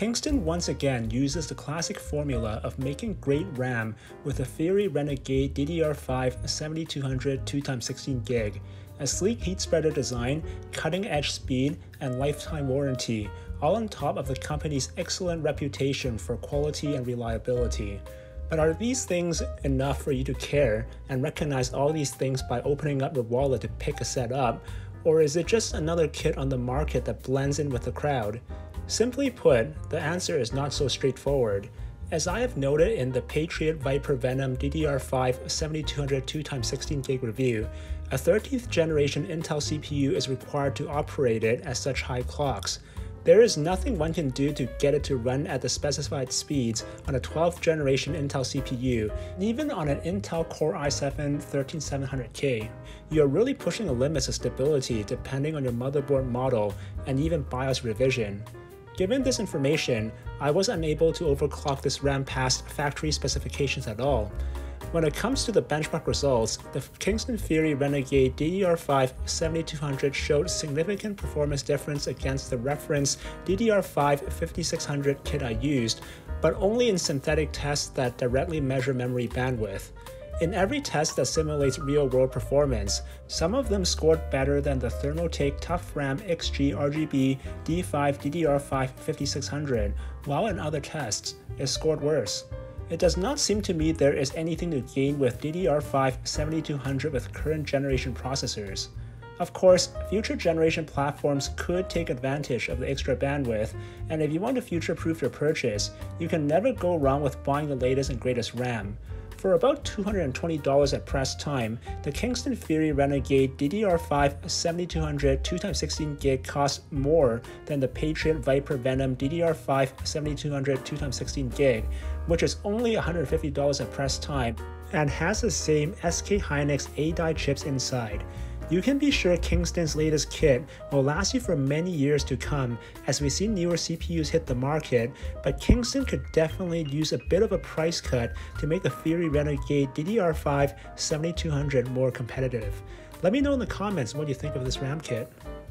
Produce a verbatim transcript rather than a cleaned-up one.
Kingston once again uses the classic formula of making great RAM with the Fury Renegade D D R five seventy-two hundred two by sixteen gig, a sleek heat spreader design, cutting-edge speed, and lifetime warranty, all on top of the company's excellent reputation for quality and reliability. But are these things enough for you to care and recognize all these things by opening up your wallet to pick a set up, or is it just another kit on the market that blends in with the crowd? Simply put, the answer is not so straightforward. As I have noted in the Patriot Viper Venom D D R five seventy-two hundred two by sixteen gig review, a thirteenth generation Intel C P U is required to operate it at such high clocks. There is nothing one can do to get it to run at the specified speeds on a twelfth generation Intel C P U, and even on an Intel Core i seven thirteen seven hundred K. You are really pushing the limits of stability depending on your motherboard model and even BIOS revision. Given this information, I was unable to overclock this RAM past factory specifications at all. When it comes to the benchmark results, the Kingston Fury Renegade D D R five seventy-two hundred showed significant performance difference against the reference D D R five fifty-six hundred kit I used, but only in synthetic tests that directly measure memory bandwidth. In every test that simulates real-world performance, some of them scored better than the Thermaltake ToughRAM X G R G B D five D D R five fifty-six hundred, while in other tests, it scored worse. It does not seem to me there is anything to gain with D D R five seventy-two hundred with current generation processors. Of course, future generation platforms could take advantage of the extra bandwidth, and if you want to future-proof your purchase, you can never go wrong with buying the latest and greatest RAM. For about two hundred twenty dollars at press time, the Kingston Fury Renegade D D R five seventy-two hundred two by sixteen gig costs more than the Patriot Viper Venom D D R five seventy-two hundred two by sixteen gig, which is only one hundred fifty dollars at press time and has the same S K Hynix A-die chips inside. You can be sure Kingston's latest kit will last you for many years to come as we see newer C P Us hit the market, but Kingston could definitely use a bit of a price cut to make the Fury Renegade D D R five seventy-two hundred more competitive. Let me know in the comments what you think of this RAM kit.